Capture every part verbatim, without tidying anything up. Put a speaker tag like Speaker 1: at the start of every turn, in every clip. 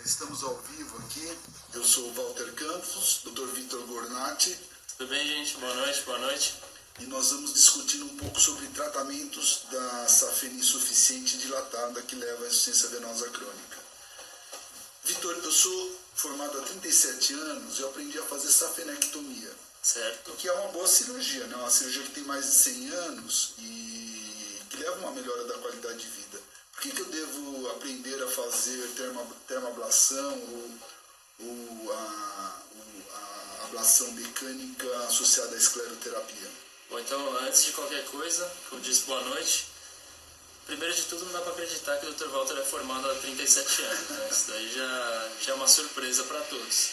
Speaker 1: Estamos ao vivo aqui. Eu sou o Walter Campos, doutor Vitor Gornati.
Speaker 2: Tudo bem, gente? Boa noite, boa noite.
Speaker 1: E nós vamos discutir um pouco sobre tratamentos da safena insuficiente dilatada que leva à insuficiência venosa crônica. Vitor, eu sou formado há trinta e sete anos e eu aprendi a fazer safenectomia.
Speaker 2: Certo.
Speaker 1: Que é uma boa cirurgia, né? Uma cirurgia que tem mais de cem anos e que leva uma melhora da qualidade de vida. Por que, que eu devo aprender a fazer termo, termoablação ou, ou a, ou a ablação mecânica associada à escleroterapia?
Speaker 2: Bom, então, antes de qualquer coisa, como disse, boa noite. Primeiro de tudo, não dá para acreditar que o doutor Walter é formado há trinta e sete anos, né? Isso daí já, já é uma surpresa para todos.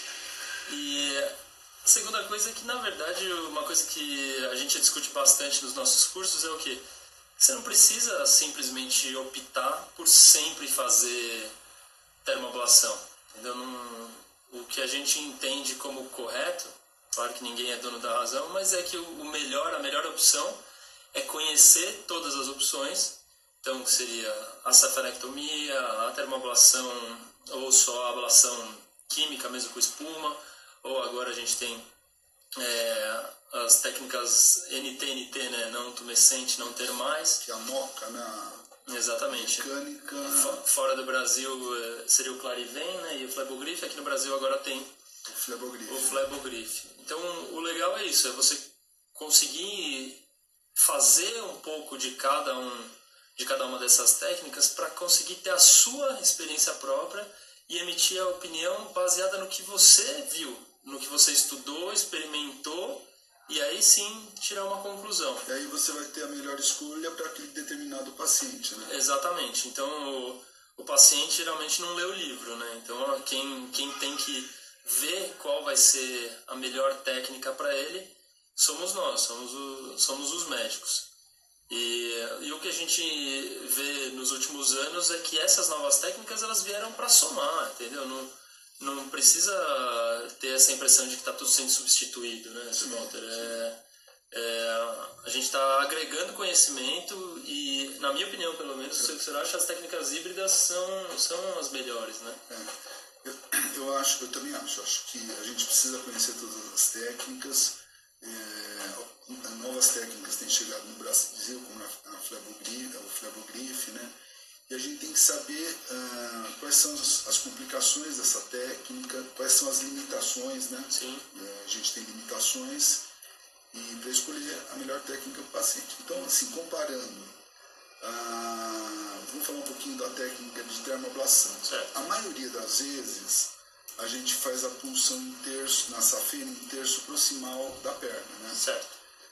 Speaker 2: E a segunda coisa é que, na verdade, uma coisa que a gente discute bastante nos nossos cursos é o quê? Você não precisa simplesmente optar por sempre fazer termoablação, entendeu? Não, o que a gente entende como correto, claro que ninguém é dono da razão, mas é que o melhor, a melhor opção é conhecer todas as opções. Então, que seria a safenectomia, a termoablação ou só a ablação química mesmo com espuma, ou agora a gente tem é, as técnicas N T N T, né, não tumescente, não termais.
Speaker 1: Que é a moca, né?
Speaker 2: Exatamente.
Speaker 1: Mecânica.
Speaker 2: Fora do Brasil seria o Clariven, né, e o Flebogrife. Aqui no Brasil agora tem
Speaker 1: o Flebogrife.
Speaker 2: O Flebogrife. Então, o legal é isso, é você conseguir fazer um pouco de cada um de cada uma dessas técnicas para conseguir ter a sua experiência própria e emitir a opinião baseada no que você viu, no que você estudou, experimentou, e aí sim tirar uma conclusão.
Speaker 1: E aí você vai ter a melhor escolha para aquele determinado paciente, né?
Speaker 2: Exatamente. Então o, o paciente geralmente não lê o livro, né? Então quem, quem tem que ver qual vai ser a melhor técnica para ele somos nós, somos, o, somos os médicos. E, e o que a gente vê nos últimos anos é que essas novas técnicas elas vieram para somar, entendeu? Não, não precisa ter essa impressão de que está tudo sendo substituído, né, Walter? É, é, a gente está agregando conhecimento e, na minha opinião, pelo menos, eu acho que as técnicas híbridas são, são as melhores, né?
Speaker 1: É, eu, eu acho, eu também acho, acho que a gente precisa conhecer todas as técnicas. É, novas técnicas têm chegado no Brasil, como a Flebogrife, o Flebogrife, né? E a gente tem que saber uh, quais são as, as complicações dessa técnica, quais são as limitações, né?
Speaker 2: Sim.
Speaker 1: É, a gente tem limitações e para escolher a melhor técnica para o paciente. Então, assim, comparando, uh, vamos falar um pouquinho da técnica de termoablação.
Speaker 2: Certo.
Speaker 1: A maioria das vezes a gente faz a punção em terço, na safena em terço proximal da perna, né?
Speaker 2: Certo.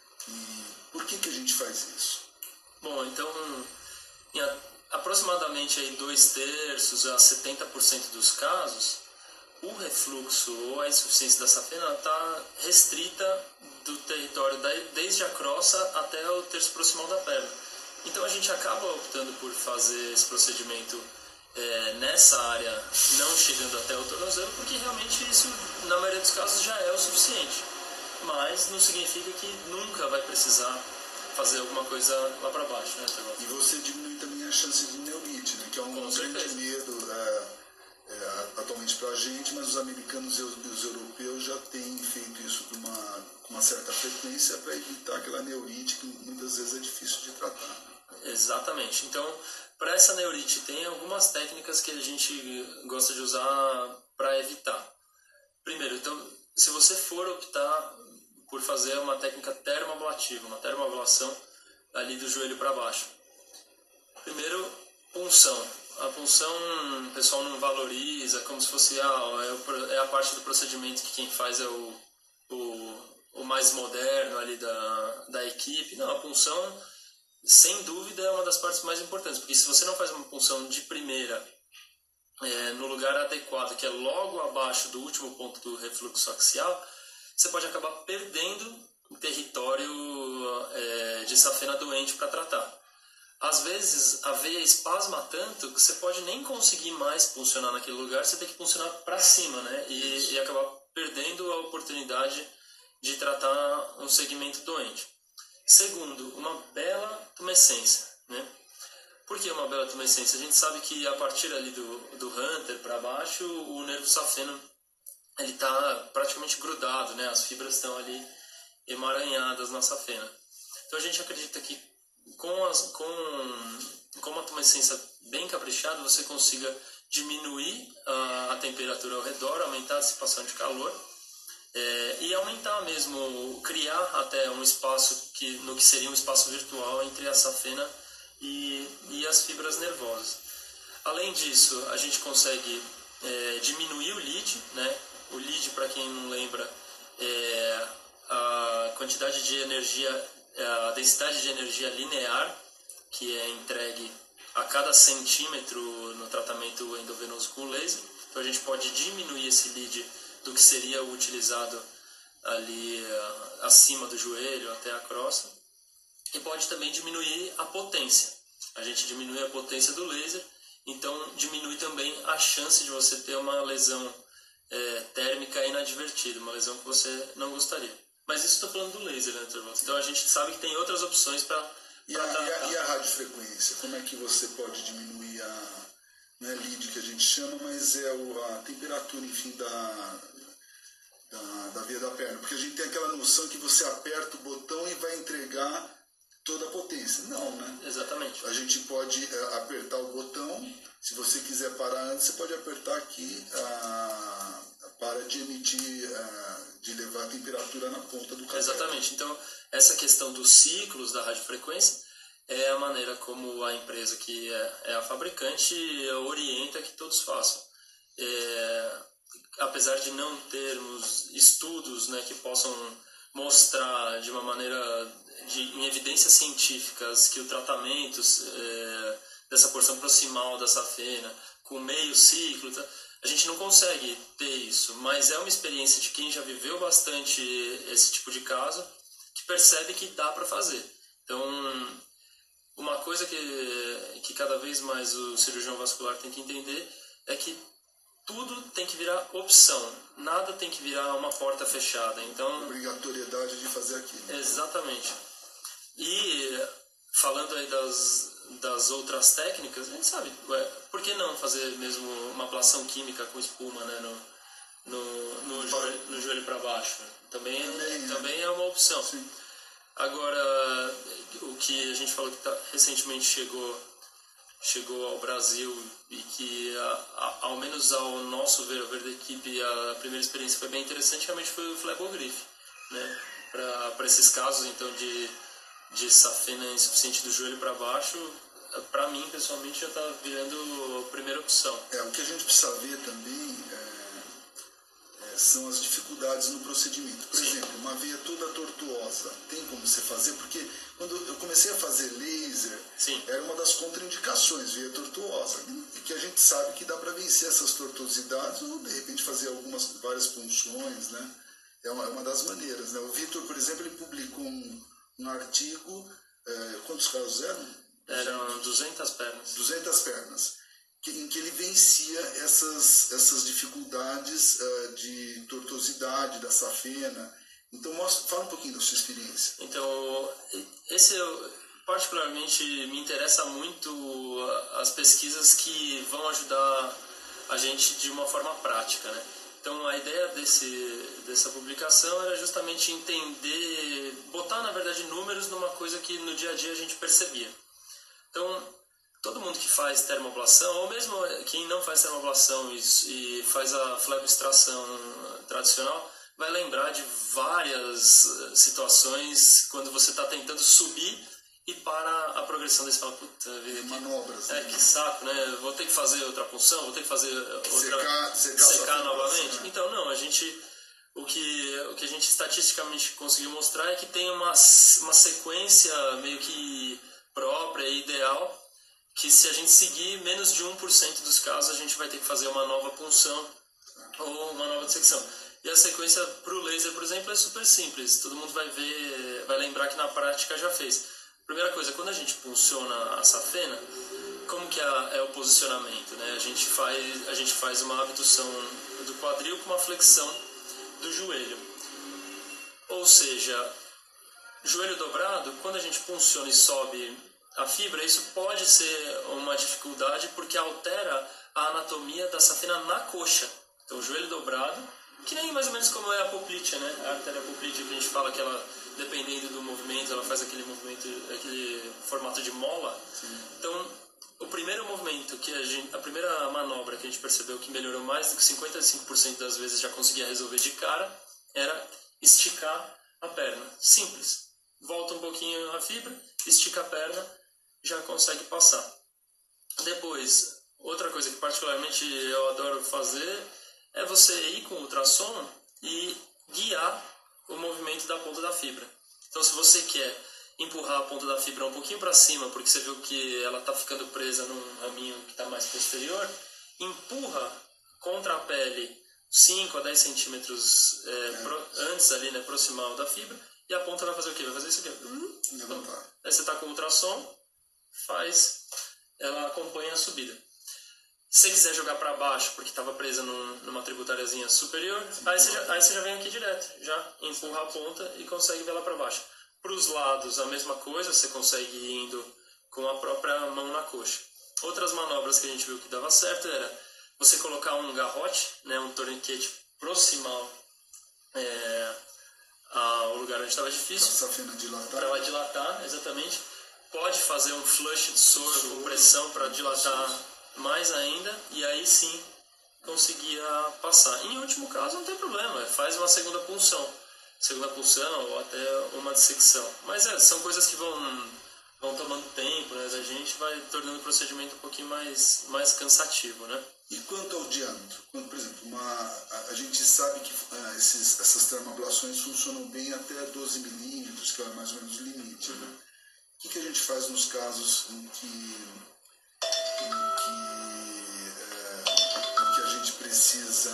Speaker 1: E por que que a gente faz isso?
Speaker 2: Bom, então, em a, aproximadamente aí dois terços a setenta por cento dos casos, o refluxo ou a insuficiência da safena está restrita do território da, desde a crossa até o terço proximal da perna. Então a gente acaba optando por fazer esse procedimento É, nessa área, não chegando até o tornozelo, porque realmente isso, na maioria dos casos, já é o suficiente. Mas não significa que nunca vai precisar fazer alguma coisa lá para baixo, né, Tevão?
Speaker 1: E você diminui também a chance de neurite, né, que é um
Speaker 2: Com
Speaker 1: grande
Speaker 2: certeza.
Speaker 1: medo é, é, atualmente para a gente, mas os americanos e os, e os europeus já têm feito isso com uma, com uma certa frequência para evitar aquela neurite que muitas vezes é difícil de tratar.
Speaker 2: Exatamente. Então, para essa neurite, tem algumas técnicas que a gente gosta de usar para evitar. Primeiro, então, se você for optar por fazer uma técnica termoablativa, uma termoablação ali do joelho para baixo. Primeiro, punção. A punção o pessoal não valoriza, como se fosse ah, é a parte do procedimento que quem faz é o, o, o mais moderno ali da, da equipe. Não, a punção, sem dúvida, é uma das partes mais importantes, porque se você não faz uma punção de primeira é, no lugar adequado, que é logo abaixo do último ponto do refluxo axial, você pode acabar perdendo o território é, de safena doente para tratar. Às vezes a veia espasma tanto que você pode nem conseguir mais funcionar naquele lugar, você tem que funcionar para cima, né? E, e acabar perdendo a oportunidade de tratar um segmento doente. Segundo, uma bela tumescência, né? Por que uma bela tumescência? A gente sabe que a partir ali do, do Hunter para baixo, o nervo safeno ele está praticamente grudado, né? As fibras estão ali emaranhadas na safena. Então a gente acredita que com, as, com, com uma tumescência bem caprichada você consiga diminuir a, a temperatura ao redor, aumentar a dissipação de calor é, e aumentar mesmo, criar até um espaço que, no que seria um espaço virtual entre a safena e, e as fibras nervosas. Além disso, a gente consegue é, diminuir o lead, né? O lead, para quem não lembra, é a quantidade de energia, a densidade de energia linear que é entregue a cada centímetro no tratamento endovenoso com laser. Então a gente pode diminuir esse lead do que seria utilizado ali uh, acima do joelho até a crosta, e pode também diminuir a potência. A gente diminui a potência do laser, então diminui também a chance de você ter uma lesão é, térmica inadvertida, uma lesão que você não gostaria. Mas isso estou falando do laser, né, doutor Walter? Então a gente sabe que tem outras opções para
Speaker 1: e, a, e, a, e a radiofrequência? Como é que você pode diminuir a, não é lead que a gente chama, mas é o, a temperatura, enfim, da, da, da via da perna? Porque a gente tem aquela noção que você aperta o botão e vai entregar toda a potência. Não, né?
Speaker 2: Exatamente.
Speaker 1: A gente pode é, apertar o botão, se você quiser parar antes, você pode apertar aqui a, para de emitir, a, de levar a temperatura na ponta do catéter.
Speaker 2: Exatamente. Então, essa questão dos ciclos da radiofrequência é a maneira como a empresa que é, é a fabricante orienta que todos façam. É, apesar de não termos estudos, né, que possam mostrar de uma maneira de, em evidências científicas que o tratamento é, dessa porção proximal da safena com meio ciclo, tá, a gente não consegue ter isso, mas é uma experiência de quem já viveu bastante esse tipo de caso, que percebe que dá para fazer. Então, uma coisa que, que cada vez mais o cirurgião vascular tem que entender é que tudo tem que virar opção, nada tem que virar uma porta fechada. Então,
Speaker 1: obrigatoriedade de fazer aquilo.
Speaker 2: Exatamente. E falando aí das, das outras técnicas, a gente sabe, ué, por que não fazer mesmo uma ablação química com espuma, né, no, no, no, joelho, no joelho para baixo? Também, também, também é uma opção. Sim. Agora, o que a gente falou que tá, recentemente chegou, chegou ao Brasil e que, a, a, ao menos ao nosso ver, ao ver da equipe, a primeira experiência foi bem interessante, realmente foi o Flebogrif, né? Para esses casos, então, de, de safena insuficiente do joelho para baixo, para mim, pessoalmente, já está virando a primeira opção.
Speaker 1: É, o que a gente precisa ver também é, é, são as dificuldades no procedimento. Por Sim. exemplo, uma veia toda tortuosa, tem como você fazer? Porque quando eu comecei a fazer laser,
Speaker 2: Sim.
Speaker 1: era uma das contraindicações, veia tortuosa, e que a gente sabe que dá para vencer essas tortuosidades ou, de repente, fazer algumas, várias punções, né? É uma, é uma das maneiras, né? O Vitor, por exemplo, ele publicou um, um artigo, é, quantos casos eram?
Speaker 2: Eram duzentas pernas.
Speaker 1: duzentas pernas, que, em que ele vencia essas, essas dificuldades uh, de tortuosidade da safena. Então, mostra, fala um pouquinho da sua experiência.
Speaker 2: Então, esse particularmente me interessa muito as pesquisas que vão ajudar a gente de uma forma prática, né? Então, a ideia desse, dessa publicação era justamente entender, botar, na verdade, números numa coisa que no dia a dia a gente percebia. Então, todo mundo que faz termoablação, ou mesmo quem não faz termoablação e, e faz a fleboextração tradicional, vai lembrar de várias situações quando você está tentando subir e para a progressão desse fala, puta vida, que,
Speaker 1: manobras,
Speaker 2: é,
Speaker 1: né?
Speaker 2: que saco, né? Vou ter que fazer outra punção, vou ter que fazer outra,
Speaker 1: secar, secar,
Speaker 2: secar novamente. Né? Então, não, a gente, o que, o que a gente estatisticamente conseguiu mostrar é que tem uma, uma sequência meio que própria e ideal, que se a gente seguir menos de um por cento dos casos, a gente vai ter que fazer uma nova punção ou uma nova dissecção. E a sequência para o laser, por exemplo, é super simples. Todo mundo vai ver, vai lembrar que na prática já fez. Primeira coisa, quando a gente punciona a safena, como que é, é o posicionamento, né? A gente faz, a gente faz uma abdução do quadril com uma flexão do joelho. Ou seja, joelho dobrado, quando a gente punciona e sobe a fibra, isso pode ser uma dificuldade porque altera a anatomia da safena na coxa. Então, o joelho dobrado, que nem mais ou menos como é a poplítea, né? A artéria poplítea que a gente fala que ela, dependendo do movimento, ela faz aquele movimento, aquele formato de mola.
Speaker 1: Sim.
Speaker 2: Então, o primeiro movimento, que a, gente, a primeira manobra que a gente percebeu que melhorou mais do que cinquenta e cinco por cento das vezes já conseguia resolver de cara, era esticar a perna. Simples. Volta um pouquinho a fibra, estica a perna, já consegue passar. Depois, outra coisa que particularmente eu adoro fazer é você ir com o ultrassom e guiar o movimento da ponta da fibra. Então, se você quer empurrar a ponta da fibra um pouquinho para cima, porque você viu que ela está ficando presa num raminho que está mais posterior, empurra contra a pele cinco a dez centímetros é, pro, antes ali, né, proximal da fibra, e a ponta vai fazer o quê? Vai fazer isso aqui. Hum,
Speaker 1: levantar.
Speaker 2: Aí você está com o ultrassom, faz, ela acompanha a subida. Se você quiser jogar para baixo, porque estava presa num, numa tributáriazinha superior, aí você, já, aí você já vem aqui direto, já empurra a ponta e consegue ver lá para baixo. Para os lados, a mesma coisa, você consegue ir indo com a própria mão na coxa. Outras manobras que a gente viu que dava certo era você colocar um garrote, né, um torniquete proximal é, ao lugar onde estava difícil.
Speaker 1: Para a safena dilatar.
Speaker 2: Para ela dilatar, exatamente. Pode fazer um flush de soro, soro com pressão para dilatar mais ainda, e aí sim conseguia passar. Em último caso, não tem problema, faz uma segunda punção. Segunda punção ou até uma dissecção. Mas é, são coisas que vão, vão tomando tempo, né? A gente vai tornando o procedimento um pouquinho mais, mais cansativo, né?
Speaker 1: E quanto ao diâmetro? Quando, por exemplo, uma, a, a gente sabe que uh, esses, essas termoablações funcionam bem até doze milímetros, que é mais ou menos o limite. Uhum. Né? O que, que a gente faz nos casos em que, em que, é, em que a gente precisa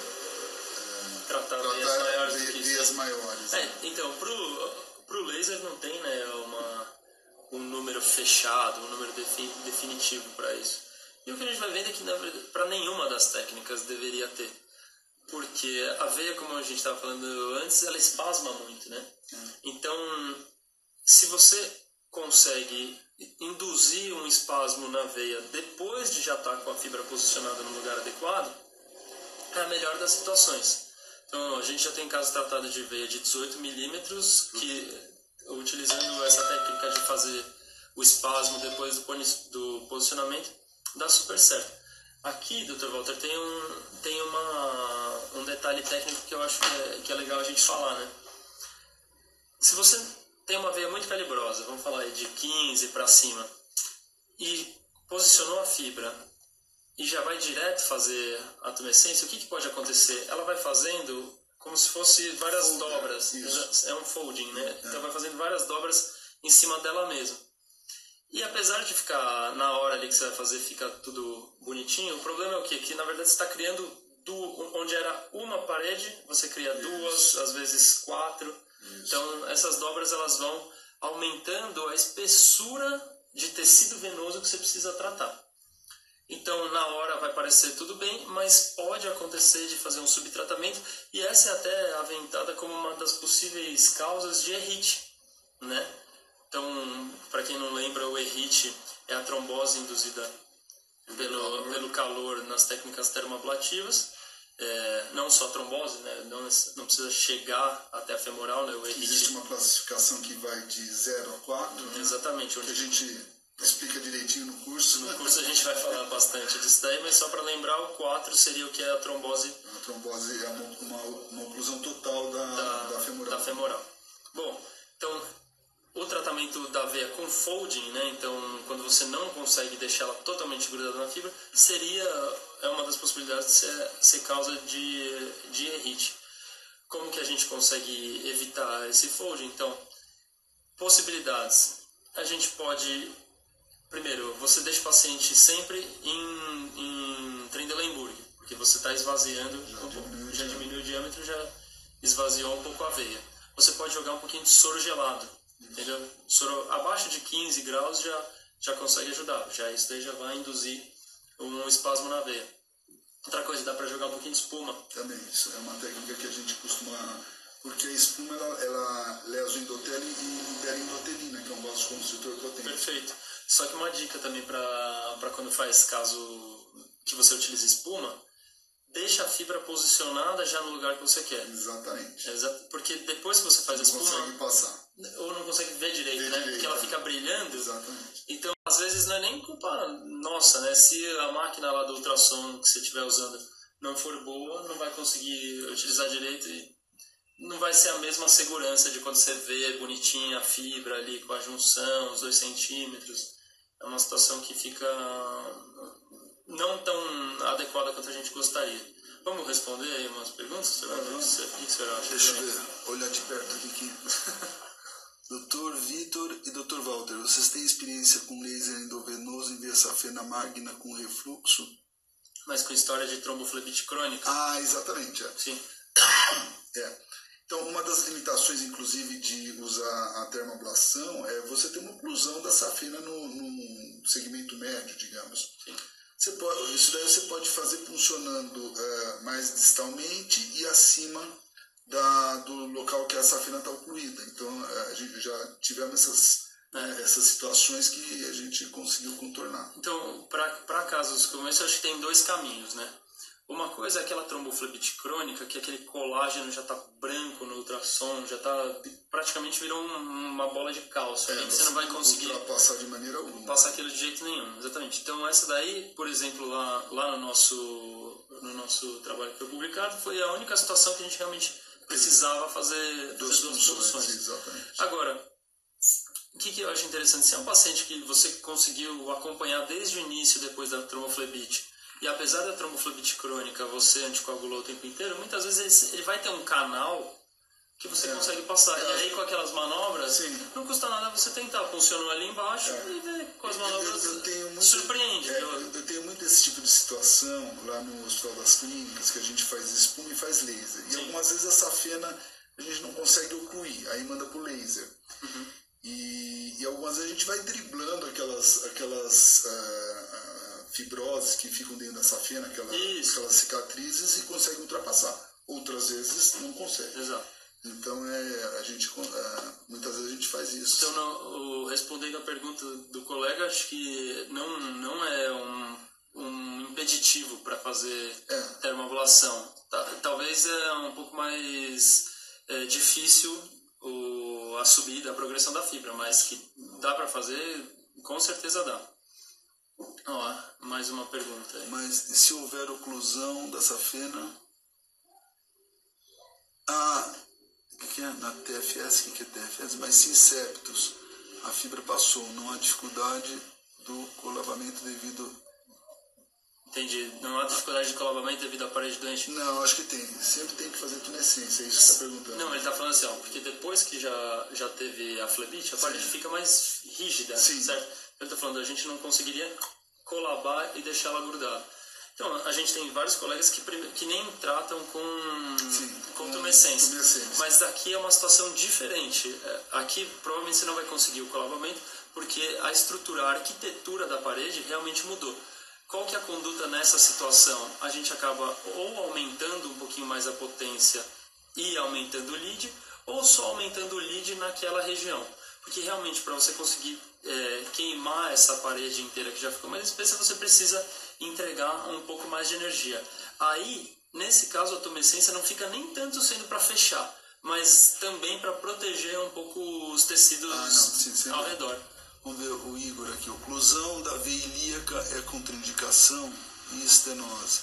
Speaker 1: é,
Speaker 2: tratar,
Speaker 1: tratar
Speaker 2: veias maiores?
Speaker 1: Ve,
Speaker 2: do que
Speaker 1: veias maiores
Speaker 2: é,
Speaker 1: né?
Speaker 2: Então, pro, pro laser não tem, né, uma, um número fechado, um número defi, definitivo para isso. E o que a gente vai vendo é que para nenhuma das técnicas deveria ter. Porque a veia, como a gente estava falando antes, ela espasma muito, né? Então, se você consegue induzir um espasmo na veia depois de já estar com a fibra posicionada no lugar adequado, é a melhor das situações. Então, a gente já tem casos tratados de veia de dezoito milímetros, que utilizando essa técnica de fazer o espasmo depois do, do posicionamento, dá super certo. Aqui, doutor Walter, tem um, tem uma, um detalhe técnico que eu acho que é, que é legal a gente falar, né? Se você tem uma veia muito calibrosa, vamos falar aí de quinze para cima, e posicionou a fibra e já vai direto fazer a tumescência, o que, que pode acontecer? Ela vai fazendo como se fosse várias Fold, dobras, isso. É um folding, né? É. Então vai fazendo várias dobras em cima dela mesma. E apesar de ficar, na hora ali que você vai fazer, fica tudo bonitinho, o problema é o quê? Que na verdade você está criando, do, onde era uma parede, você cria duas, Isso. às vezes quatro. Isso. Então essas dobras elas vão aumentando a espessura de tecido venoso que você precisa tratar. Então na hora vai parecer tudo bem, mas pode acontecer de fazer um subtratamento, e essa é até aventada como uma das possíveis causas de errite, né? Então, para quem não lembra, o errite é a trombose induzida pelo, pelo calor nas técnicas termoablativas. É, não só trombose, né? não, não precisa chegar até a femoral. Né? O errite...
Speaker 1: Existe uma classificação que vai de zero a quatro. Né?
Speaker 2: Exatamente.
Speaker 1: Onde a gente explica direitinho no curso.
Speaker 2: No curso a gente vai falar bastante disso daí, mas só para lembrar, o quatro seria o que é a trombose.
Speaker 1: A trombose é uma, uma, uma oclusão total da,
Speaker 2: da,
Speaker 1: da femoral.
Speaker 2: Da femoral. Bom, então... O tratamento da veia com folding, né? Então, quando você não consegue deixar ela totalmente grudada na fibra, seria é uma das possibilidades de ser, ser causa de, de errite. Como que a gente consegue evitar esse folding? Então, possibilidades. A gente pode, primeiro, você deixa o paciente sempre em, em Trendelenburg, porque você está esvaziando, já, um diminui, já diminui o diâmetro, já esvaziou um pouco a veia. Você pode jogar um pouquinho de soro gelado. Entendeu? Soro abaixo de quinze graus já, já consegue ajudar. Já isso daí já vai induzir um espasmo na veia. Outra coisa, dá para jogar um pouquinho de espuma.
Speaker 1: Também, isso é uma técnica que a gente costuma... Porque a espuma, ela, ela lesa o endotélio e libera endotelina, que é um vasoconstritor potente.
Speaker 2: Perfeito. Só que uma dica também para quando faz caso que você utilize espuma, deixa a fibra posicionada já no lugar que você quer.
Speaker 1: Exatamente.
Speaker 2: Porque depois que você faz a espuma...
Speaker 1: Não consegue passar.
Speaker 2: Ou não consegue ver direito,
Speaker 1: ver
Speaker 2: né?
Speaker 1: Direito,
Speaker 2: Porque ela
Speaker 1: é.
Speaker 2: fica brilhando.
Speaker 1: Exatamente.
Speaker 2: Então, às vezes, não é nem culpa nossa, né? Se a máquina lá do ultrassom que você estiver usando não for boa, não vai conseguir utilizar direito e não vai ser a mesma segurança de quando você vê bonitinha a fibra ali com a junção, os dois centímetros. É uma situação que fica não tão adequada quanto a gente gostaria. Vamos responder aí umas perguntas, senhor?
Speaker 1: Uhum.
Speaker 2: O que o senhor acha?
Speaker 1: Deixa eu ver, olhar de perto aqui. aqui. doutor Vitor e doutor Walter, vocês têm experiência com laser endovenoso em via safena magna com refluxo?
Speaker 2: Mas com história de tromboflebite crônica?
Speaker 1: Ah, exatamente. É.
Speaker 2: Sim.
Speaker 1: É. Então, uma das limitações, inclusive, de usar a termoablação é você ter uma oclusão da safena no, no segmento médio, digamos.
Speaker 2: Sim.
Speaker 1: Você pode, isso daí você pode fazer funcionando uh, mais distalmente e acima da, do local que a safena está ocluída. Então, uh, a gente já tivemos essas, é. né, essas situações que a gente conseguiu contornar.
Speaker 2: Então, para casos como esse, eu acho que tem dois caminhos, né? Uma coisa é aquela tromboflebite crônica, que aquele colágeno já está branco no ultrassom, já está praticamente virou uma bola de cálcio. É, você não vai conseguir
Speaker 1: ultrapassar de maneira alguma.
Speaker 2: Passar aquilo de jeito nenhum, exatamente. Então essa daí, por exemplo, lá, lá no, nosso, no nosso trabalho que foi publicado, foi a única situação que a gente realmente precisava fazer duas, fazer duas produções.
Speaker 1: Exatamente.
Speaker 2: Agora, o que, que eu acho interessante? Se é um paciente que você conseguiu acompanhar desde o início, depois da tromboflebite, e apesar da tromboflebite crônica você anticoagulou o tempo inteiro, muitas vezes ele, ele vai ter um canal que você é. consegue passar. É. E aí com aquelas manobras, Sim. não custa nada você tentar. Funcionou ali embaixo é. e ver com as manobras. Eu, eu tenho muito, surpreende.
Speaker 1: É, eu, eu tenho muito esse tipo de situação lá no Hospital das Clínicas, que a gente faz espuma e faz laser. E Sim. algumas vezes a safena a gente não consegue ocluir, aí manda pro laser. Uhum. E, e algumas vezes a gente vai driblando aquelas, aquelas uh, fibroses que ficam dentro da safena, aquelas, aquelas cicatrizes, e consegue ultrapassar. Outras vezes não consegue.
Speaker 2: Exato.
Speaker 1: Então, é, a gente, uh, muitas vezes a gente faz isso.
Speaker 2: Então, não, respondendo a pergunta do colega, acho que não, não é um, um impeditivo para fazer é. termoablação. Talvez é um pouco mais é, difícil o, a subida, a progressão da fibra, mas que dá para fazer, com certeza dá. Ó, mais uma pergunta aí.
Speaker 1: Mas se houver oclusão da safena... Ah... que é na T F S, o que é T F S? Mas sim septos, a fibra passou, não há dificuldade do colabamento devido...
Speaker 2: Entendi, não há dificuldade de colabamento devido à parede doente?
Speaker 1: Não, acho que tem, sempre tem que fazer tunescência, é isso que você está perguntando.
Speaker 2: Não, ele está falando assim, ó, porque depois que já, já teve a flebite, a sim. parede fica mais rígida, sim. certo? Ele está falando, a gente não conseguiria colabar e deixar ela grudada. Então, a gente tem vários colegas que, que nem tratam com, Sim, com tumescência, tumescência, mas aqui é uma situação diferente. Aqui provavelmente você não vai conseguir o colabamento porque a estrutura, a arquitetura da parede realmente mudou. Qual que é a conduta nessa situação? A gente acaba ou aumentando um pouquinho mais a potência e aumentando o lead, ou só aumentando o lead naquela região. Porque realmente para você conseguir é, queimar essa parede inteira que já ficou mais espessa, você precisa entregar um pouco mais de energia. Aí, nesse caso, a tumescência não fica nem tanto sendo para fechar, mas também para proteger um pouco os tecidos ah, não, sim, sim, ao redor.
Speaker 1: Vamos ver o Igor aqui. Oclusão da veia ilíaca é contraindicação e estenose.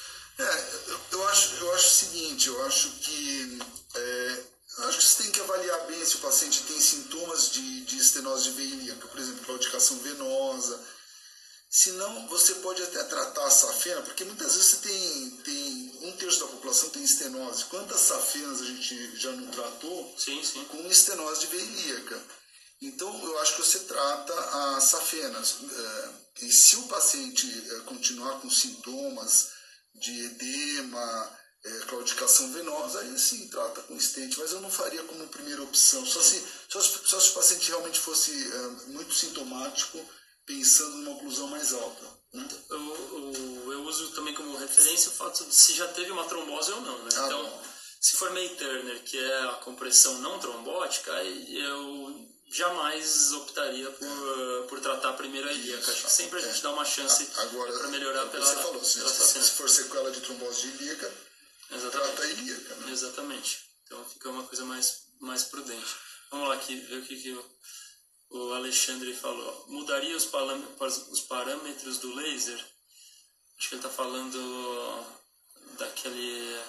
Speaker 1: É, eu, eu, acho, eu acho o seguinte, eu acho que... É, eu acho que você tem que avaliar bem se o paciente tem sintomas de, de estenose de veia ilíaca, por exemplo, claudicação venosa. Se não, você pode até tratar a safena, porque muitas vezes você tem, tem um terço da população tem estenose. Quantas safenas a gente já não tratou
Speaker 2: sim, sim.
Speaker 1: com estenose de veia ilíaca? Então, eu acho que você trata as safenas. E se o paciente continuar com sintomas de edema, claudicação venosa, aí sim trata com stent, mas eu não faria como primeira opção. Só se, só se, só se o paciente realmente fosse muito sintomático, pensando numa oclusão mais alta. Né?
Speaker 2: Eu, eu, eu uso também como referência o fato de se já teve uma trombose ou não. Né?
Speaker 1: Ah,
Speaker 2: então,
Speaker 1: bom.
Speaker 2: se for May Turner, que é a compressão não trombótica, eu jamais optaria por, por tratar primeiro a ilíaca. Acho que sempre a gente é. dá uma chance para melhorar
Speaker 1: é
Speaker 2: pela,
Speaker 1: você falou, se,
Speaker 2: pela
Speaker 1: se, se for sequela de trombose de ilíaca,
Speaker 2: Exatamente.
Speaker 1: trata a ilíaca. Né?
Speaker 2: Exatamente. Então fica uma coisa mais, mais prudente. Vamos lá, aqui, ver o que, que o, o Alexandre falou. Mudaria os, os parâmetros do laser? Acho que ele está falando daquele...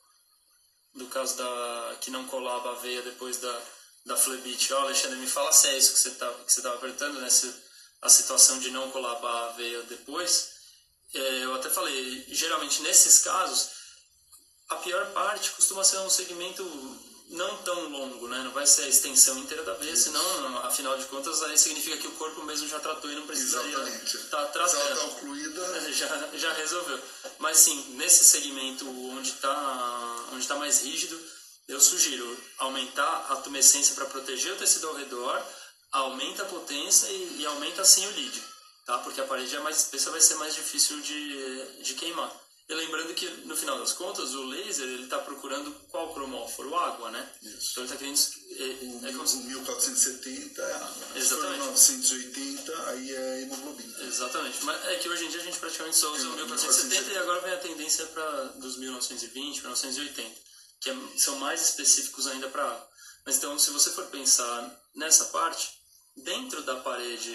Speaker 2: do caso da que não colava a veia depois da, da flebite. Ó, Alexandre, me fala se é isso que você tá, que você estava perguntando, né? Se a situação de não colar a veia depois. É, eu até falei, geralmente nesses casos, a pior parte costuma ser um segmento não tão longo, né? Não vai ser a extensão inteira da veia, senão, afinal de contas, aí significa que o corpo mesmo já tratou e não precisaria estar tratando.
Speaker 1: Se ela está ocluída...
Speaker 2: Já, já resolveu. Mas sim, nesse segmento onde está onde tá mais rígido, eu sugiro aumentar a tumescência para proteger o tecido ao redor, aumenta a potência e, e aumenta assim o lead, tá? Porque a parede é mais espessa, vai ser mais difícil de, de queimar. E lembrando que, no final das contas, o laser ele está procurando qual cromóforo? Água, né?
Speaker 1: Isso.
Speaker 2: Então ele está querendo... É,
Speaker 1: o,
Speaker 2: é como se...
Speaker 1: o mil quatrocentos e setenta é água.
Speaker 2: Exatamente.
Speaker 1: Se for novecentos e oitenta, aí é hemoglobina.
Speaker 2: Exatamente. Mas é que hoje em dia a gente praticamente só usa o mil quatrocentos e setenta e agora vem a tendência para dos mil novecentos e vinte, mil novecentos e oitenta, que é, são mais específicos ainda para água. Mas então, se você for pensar nessa parte, dentro da parede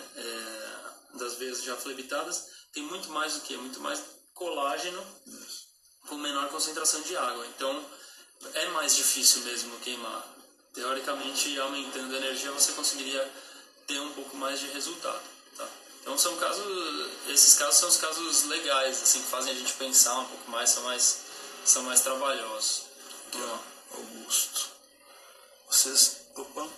Speaker 2: é, das veias já flebitadas, tem muito mais do que? Muito mais colágeno com menor concentração de água. Então, é mais difícil mesmo queimar. Teoricamente, aumentando a energia, você conseguiria ter um pouco mais de resultado. Tá? Então, são casos... Esses casos são os casos legais, assim, que fazem a gente pensar um pouco mais, são mais, são mais trabalhosos.
Speaker 1: Então, Augusto. Vocês... Opa.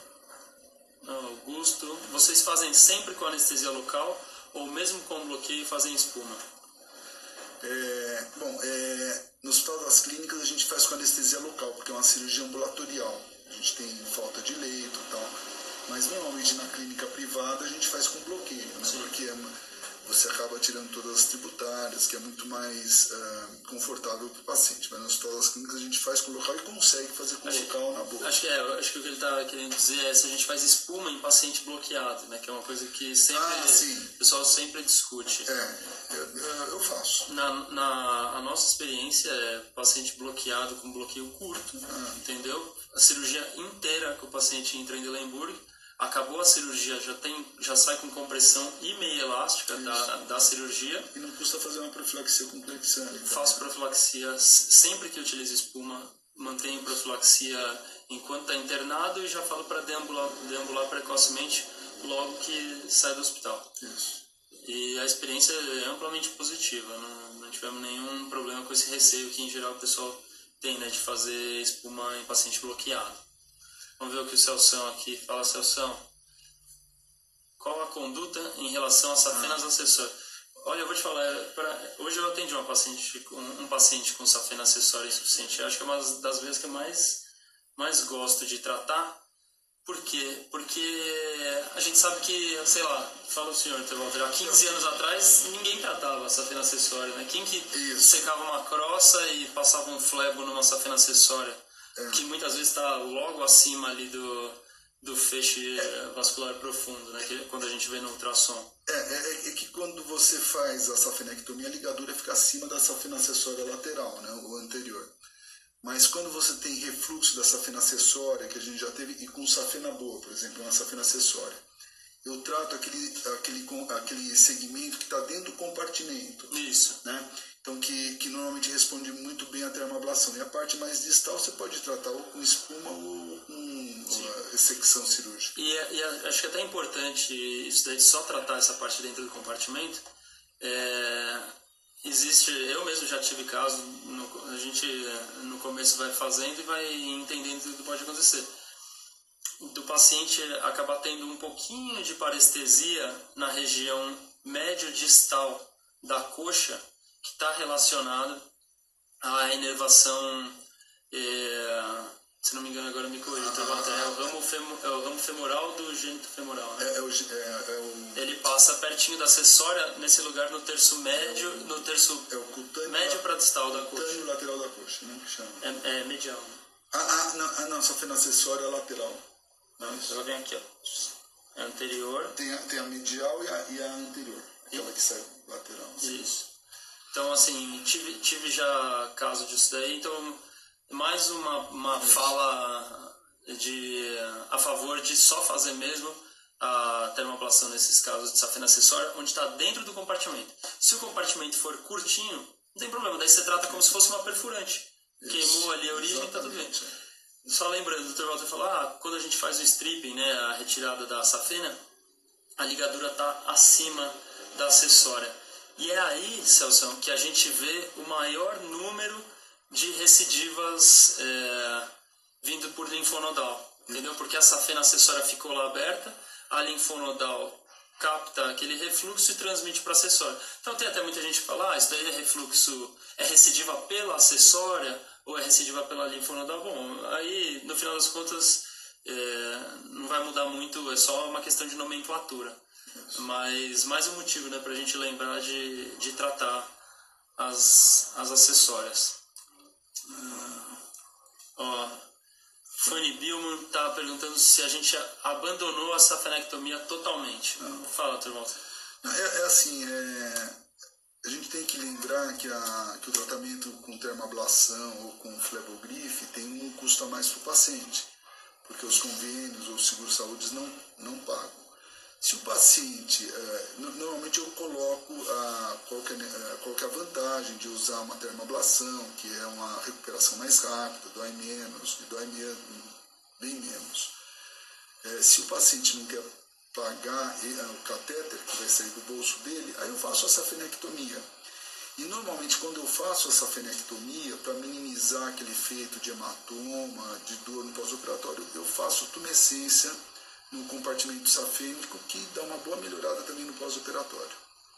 Speaker 2: Augusto. Vocês fazem sempre com anestesia local ou mesmo com bloqueio fazem espuma?
Speaker 1: É, bom, é, no Hospital das Clínicas a gente faz com anestesia local, porque é uma cirurgia ambulatorial. A gente tem falta de leito e tal. Mas normalmente na clínica privada a gente faz com bloqueio, né? Porque é, você acaba tirando todas as tributárias, que é muito mais uh, confortável para o paciente. Mas no Hospital das Clínicas a gente faz com local e consegue fazer com
Speaker 2: acho,
Speaker 1: local na boca.
Speaker 2: Acho que, é, acho que o que ele está querendo dizer é se a gente faz espuma em paciente bloqueado, né? Que é uma coisa que sempre,
Speaker 1: ah,
Speaker 2: o pessoal sempre discute.
Speaker 1: É, eu, eu faço.
Speaker 2: Na, na a nossa experiência é paciente bloqueado com bloqueio curto, ah. entendeu? A cirurgia inteira que o paciente entra em Delenburg, acabou a cirurgia, já, tem, já sai com compressão e meia elástica da, da cirurgia.
Speaker 1: E não custa fazer uma profilaxia com clexane.
Speaker 2: Faço profilaxia sempre que utilizo espuma, mantenho profilaxia enquanto está internado e já falo para deambular, deambular precocemente logo que sai do hospital.
Speaker 1: Isso.
Speaker 2: E a experiência é amplamente positiva, não, não tivemos nenhum problema com esse receio que em geral o pessoal tem, né, de fazer espuma em paciente bloqueado. Vamos ver o que o Celção aqui fala. Celção, qual a conduta em relação a safenas ah. acessórias? Olha, eu vou te falar, pra, hoje eu atendi uma paciente, um, um paciente com safena acessória insuficiente. Eu acho que é uma das vezes que eu mais, mais gosto de tratar. Por quê? Porque a gente sabe que, sei lá, fala o senhor, Walter, há quinze anos atrás ninguém tratava a safena acessória, né? Quem que Isso. secava uma crossa e passava um flebo numa safena acessória? É. Que muitas vezes está logo acima ali do, do feixe é. vascular profundo, né? Que, quando a gente vê no ultrassom.
Speaker 1: É, é, é que quando você faz a safenectomia, a ligadura fica acima da safena acessória lateral, né? O anterior. Mas quando você tem refluxo da safena acessória, que a gente já teve, e com safena boa, por exemplo, uma safena acessória, eu trato aquele, aquele, aquele segmento que está dentro do compartimento.
Speaker 2: Isso.
Speaker 1: Né? Então, que, que normalmente responde muito bem à termoablação. E a parte mais distal você pode tratar ou com espuma ou com ressecção cirúrgica.
Speaker 2: E, e acho que é até importante isso daí, só tratar essa parte dentro do compartimento. É, existe, eu mesmo já tive caso, no, a gente no começo vai fazendo e vai entendendo tudo que pode acontecer. Do paciente acabar tendo um pouquinho de parestesia na região médio-distal da coxa, que está relacionado à inervação, é, se não me engano agora me corrija, ah, é, o ramo femo, é o ramo femoral do gênito femoral. Né?
Speaker 1: É, é o, é, é o...
Speaker 2: Ele passa pertinho da acessória, nesse lugar no terço médio, no terço
Speaker 1: é o cutâneo,
Speaker 2: médio para distal da coxa.
Speaker 1: Cutâneo lateral da coxa, né? Que chama.
Speaker 2: É, é medial.
Speaker 1: Ah, ah, não, ah, não, só foi na acessória lateral.
Speaker 2: Não, ela vem aqui, ó. É anterior.
Speaker 1: Tem a, tem a medial e a, e a anterior. Aquela que sai lateral. Assim.
Speaker 2: Isso. Então, assim, tive, tive já caso disso daí. Então, mais uma, uma fala de, a favor de só fazer mesmo a termoablação nesses casos de safena acessória, onde está dentro do compartimento. Se o compartimento for curtinho, não tem problema. Daí você trata como se fosse uma perfurante. Isso. Queimou ali a origem e está tudo bem. Só lembrando, o doutor Walter falou, ah, quando a gente faz o stripping, né, a retirada da safena, a ligadura está acima da acessória. E é aí, Celso, que a gente vê o maior número de recidivas é, vindo por linfonodal, entendeu? Porque a safena acessória ficou lá aberta, a linfonodal capta aquele refluxo e transmite para a acessória. Então tem até muita gente que fala, ah, isso daí é refluxo, é recidiva pela acessória ou é recidiva pela linfonodal. Bom, aí no final das contas é, não vai mudar muito, é só uma questão de nomenclatura. Mas mais um motivo, né, para a gente lembrar de, de tratar as, as acessórias. Uh, ó, Fanny Billman está perguntando se a gente abandonou a safenectomia totalmente. Não. Fala, doutor Walter.
Speaker 1: É, é assim, é, a gente tem que lembrar que, a, que o tratamento com termoablação ou com flebogrife tem um custo a mais para o paciente, porque os convênios ou os seguros-saúde não, não pagam. Se o paciente, é, normalmente eu coloco a, qual, que é, qual que é a vantagem de usar uma termoablação, que é uma recuperação mais rápida, dói menos, e dói me, bem menos. É, se o paciente não quer pagar o catéter que vai sair do bolso dele, aí eu faço a safenectomia. E normalmente quando eu faço a safenectomia, para minimizar aquele efeito de hematoma, de dor no pós-operatório, eu faço tumescência no compartimento safênico, que dá uma boa melhorada também no pós-operatório.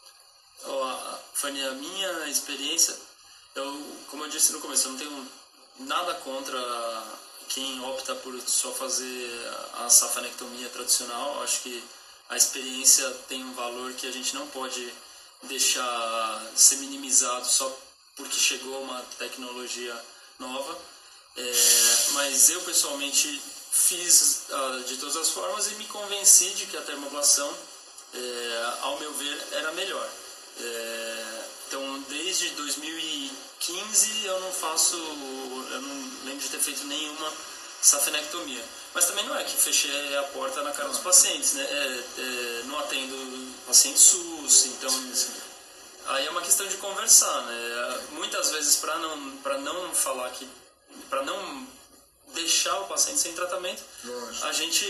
Speaker 2: Oh, Fanny, a minha experiência, eu, como eu disse no começo, eu não tenho nada contra quem opta por só fazer a safenectomia tradicional. Eu acho que a experiência tem um valor que a gente não pode deixar ser minimizado só porque chegou uma tecnologia nova. É, mas eu pessoalmente fiz uh, de todas as formas e me convenci de que a termoablação, é, ao meu ver, era melhor. É, então, desde dois mil e quinze eu não faço, eu não lembro de ter feito nenhuma safenectomia. Mas também não é que fechei a porta na cara dos pacientes, né? É, é, não atendo paciente SUS, então aí é uma questão de conversar, né? Muitas vezes, para não, para não falar que, para não deixar o paciente sem tratamento, a gente,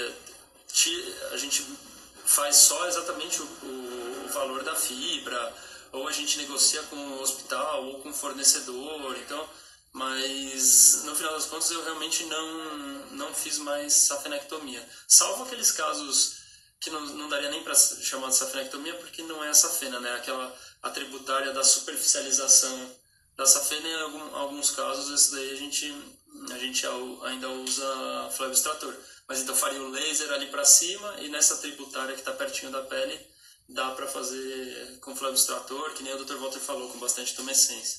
Speaker 2: a gente faz só exatamente o, o, o valor da fibra, ou a gente negocia com o hospital ou com o fornecedor. Então, mas no final das contas eu realmente não, não fiz mais safenectomia, salvo aqueles casos que não, não daria nem para chamar de safenectomia, porque não é a safena, né? Aquela atributária da superficialização da safena. Em algum, alguns casos, esse daí a gente, a gente ainda usa flebo extrator. Mas então faria o laser ali para cima, e nessa tributária que está pertinho da pele dá para fazer com flebo extrator, que nem o doutor Walter falou, com bastante tumescência.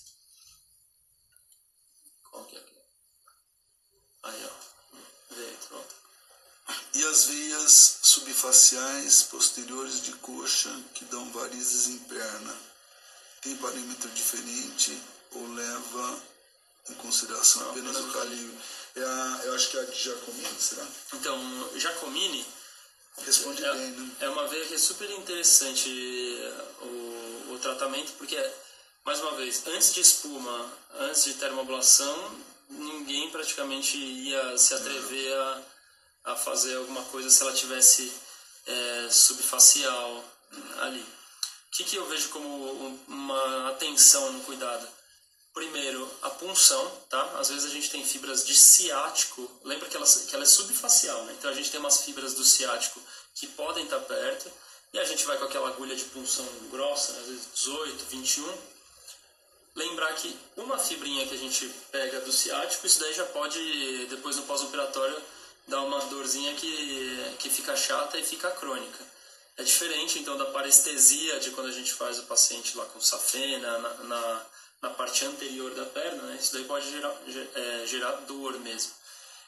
Speaker 2: Qual que é aqui? Aí, ó. Veio, pronto.
Speaker 1: E as veias subfaciais posteriores de coxa que dão varizes em perna, tem parâmetro diferente ou leva em consideração não, apenas o calibre? É a, eu acho que é a de Giacomini, será?
Speaker 2: Então, Giacomini
Speaker 1: responde
Speaker 2: é,
Speaker 1: bem, né?
Speaker 2: É uma veia que é super interessante o, o tratamento, porque, mais uma vez, antes de espuma, antes de termoablação, ninguém praticamente ia se atrever a, a fazer alguma coisa se ela tivesse é, subfacial ali. O que, que eu vejo como uma atenção no cuidado? Primeiro, a punção, tá? Às vezes a gente tem fibras de ciático, lembra que ela, que ela é subfacial, né? Então a gente tem umas fibras do ciático que podem estar perto, e a gente vai com aquela agulha de punção grossa, né? Às vezes dezoito, vinte e um. Lembrar que uma fibrinha que a gente pega do ciático, isso daí já pode, depois no pós-operatório, dar uma dorzinha que, que fica chata e fica crônica. É diferente, então, da parestesia de quando a gente faz o paciente lá com safena, na, na, na parte anterior da perna, né? Isso daí pode gerar, é, gerar dor mesmo.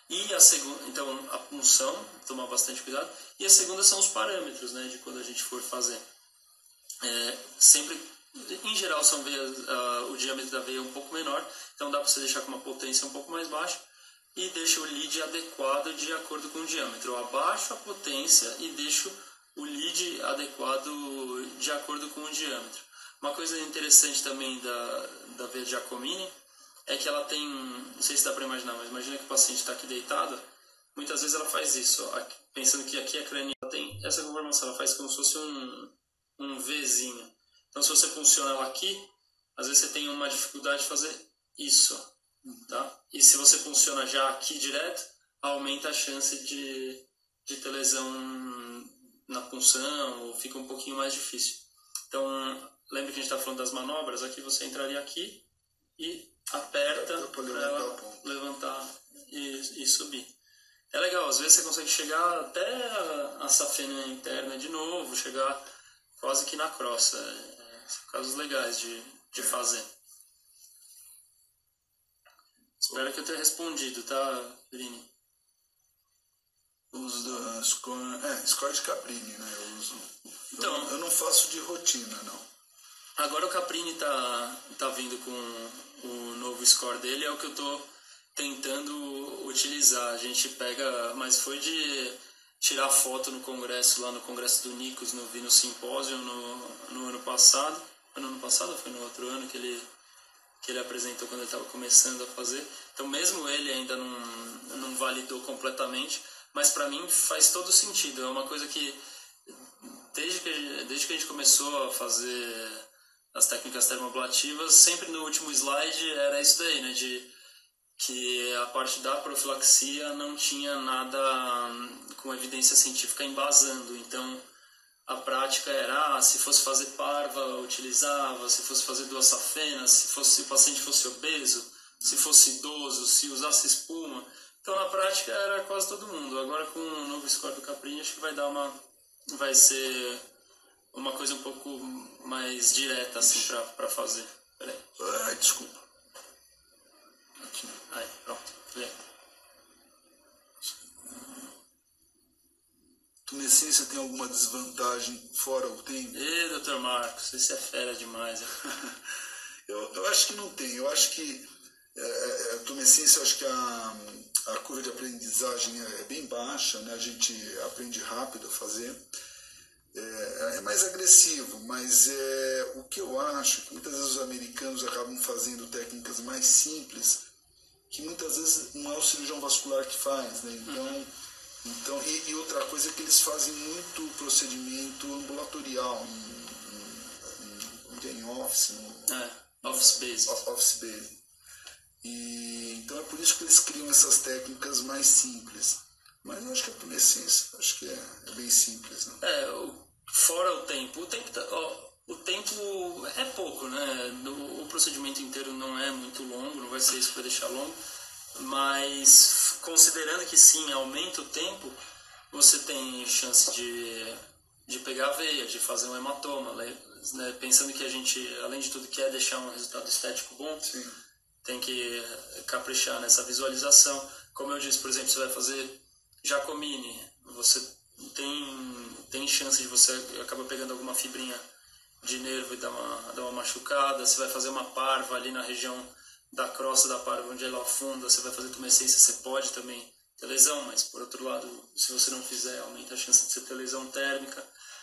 Speaker 2: E a segunda, então, a punção, tomar bastante cuidado. E a segunda são os parâmetros, né, de quando a gente for fazer. É, sempre, em geral, são veias, uh, o diâmetro da veia é um pouco menor, então dá para você deixar com uma potência um pouco mais baixa e deixa o lead adequado de acordo com o diâmetro. Eu abaixo a potência e deixo o lead adequado de acordo com o diâmetro. Uma coisa interessante também da, da veia Giacomini é que ela tem, não sei se dá para imaginar, mas imagina que o paciente está aqui deitado, muitas vezes ela faz isso, ó, aqui, pensando que aqui a crânio tem essa conformação, ela faz como se fosse um, um Vzinho. Então se você funciona ela aqui, às vezes você tem uma dificuldade de fazer isso, tá? E se você funciona já aqui direto, aumenta a chance de, de ter lesão na punção, ou fica um pouquinho mais difícil. Então, lembra que a gente está falando das manobras? Aqui você entraria aqui e aperta para ela levantar e, e subir. É legal, às vezes você consegue chegar até a, a safena interna de novo, chegar quase que na crossa. É, são casos legais de, de fazer. Espero que eu tenha respondido, tá, Lini?
Speaker 1: Uso da score, é, score de Caprini, né? Eu uso.
Speaker 2: Então,
Speaker 1: eu, eu não faço de rotina, não.
Speaker 2: Agora o Caprini tá, tá vindo com o novo score dele, é o que eu tô tentando utilizar. A gente pega, mas foi de tirar foto no congresso, lá no congresso do Nicos, no Vino Simpósio no, no ano passado. Foi no ano passado ou foi no outro ano que ele, que ele apresentou quando ele estava começando a fazer. Então mesmo ele ainda não, não validou completamente, mas para mim faz todo sentido. É uma coisa que desde que, desde que a gente começou a fazer as técnicas termoablativas, sempre no último slide era isso daí, né, de que a parte da profilaxia não tinha nada com evidência científica embasando. Então a prática era, ah, se fosse fazer parva, utilizava, se fosse fazer duas safenas, se, fosse, se o paciente fosse obeso, se fosse idoso, se usasse espuma. Então na prática era quase todo mundo. Agora com o novo score do Caprini, acho que vai dar uma, vai ser uma coisa um pouco mais direta assim para fazer. Peraí.
Speaker 1: Ai, desculpa.
Speaker 2: Aqui. Aí, pronto. Vem.
Speaker 1: Tumescência tem alguma desvantagem fora o tempo?
Speaker 2: Ê, doutor Marcos, esse é fera demais.
Speaker 1: eu, eu acho que não tem. Eu acho que é, a tumescência, eu acho que a, a curva de aprendizagem é bem baixa, né? A gente aprende rápido a fazer. É, é mais agressivo, mas é, o que eu acho que muitas vezes os americanos acabam fazendo técnicas mais simples, que muitas vezes não é o cirurgião vascular que faz, né? Então, então e, e outra coisa é que eles fazem muito procedimento ambulatorial, em, em, em office, no,
Speaker 2: é, office base.
Speaker 1: Office base. E, então é por isso que eles criam essas técnicas mais simples. Mas eu acho que a tumescência, acho que é, é bem simples, né?
Speaker 2: É, o, fora o tempo. O tempo, ó, o tempo é pouco, né? No, o procedimento inteiro não é muito longo, não vai ser isso que vai deixar longo. Mas, considerando que sim, aumenta o tempo, você tem chance de, de pegar a veia, de fazer um hematoma, né? Pensando que a gente, além de tudo, quer deixar um resultado estético bom,
Speaker 1: sim.
Speaker 2: Tem que caprichar nessa visualização. Como eu disse, por exemplo, você vai fazer Giacomini, você tem, tem chance de você acabar pegando alguma fibrinha de nervo e dar uma, dar uma machucada. Você vai fazer uma parva ali na região da crosta da parva, onde ela afunda, você vai fazer tumescência, você pode também ter lesão, mas por outro lado, se você não fizer, aumenta a chance de você ter lesão térmica.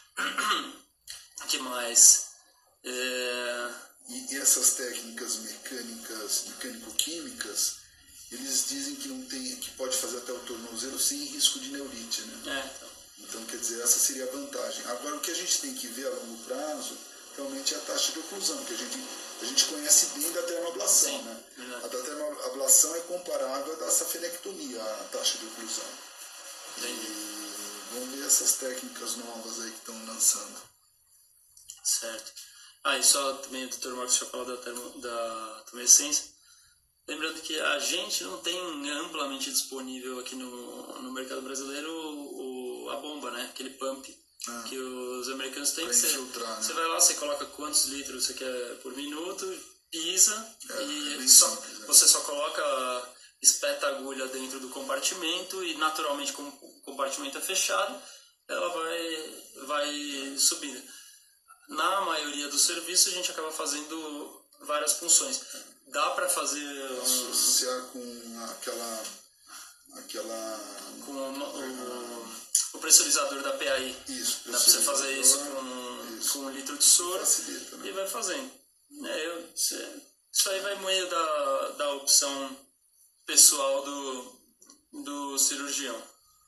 Speaker 2: O que mais? É...
Speaker 1: E essas técnicas mecânicas, mecânico-químicas, eles dizem que não tem, que pode fazer até o tornozelo sem risco de neurite, né?
Speaker 2: É, então.
Speaker 1: Então, quer dizer, essa seria a vantagem. Agora, o que a gente tem que ver a longo prazo, realmente é a taxa de oclusão, que a gente, a gente conhece bem da termoablação,
Speaker 2: Sim,
Speaker 1: né?
Speaker 2: verdade.
Speaker 1: A da termoablação é comparável à da safenectomia, a taxa de oclusão.
Speaker 2: Entendi.
Speaker 1: E vamos ver essas técnicas novas aí que estão lançando.
Speaker 2: Certo. Ah, e só também o doutor Marcos já falou da, termo, da tumescência. Lembrando que a gente não tem amplamente disponível aqui no, no mercado brasileiro o, o, a bomba, né? Aquele pump ah, que os americanos têm.
Speaker 1: Pra
Speaker 2: você,
Speaker 1: infiltrar, né?
Speaker 2: Você vai lá, você coloca quantos litros você quer por minuto, pisa
Speaker 1: é,
Speaker 2: e
Speaker 1: é
Speaker 2: só,
Speaker 1: simples, né?
Speaker 2: você só coloca espeta a agulha dentro do compartimento e naturalmente como o compartimento é fechado, ela vai, vai subindo. Na maioria dos serviços a gente acaba fazendo várias funções. Dá para fazer um...
Speaker 1: associar com aquela aquela
Speaker 2: com uma, o, o pressurizador da P A I.
Speaker 1: Isso,
Speaker 2: dá para você fazer isso com, isso. com um litro de soro. Facilita, né? E vai fazendo. É, eu, isso aí vai meio da, da opção pessoal do, do cirurgião.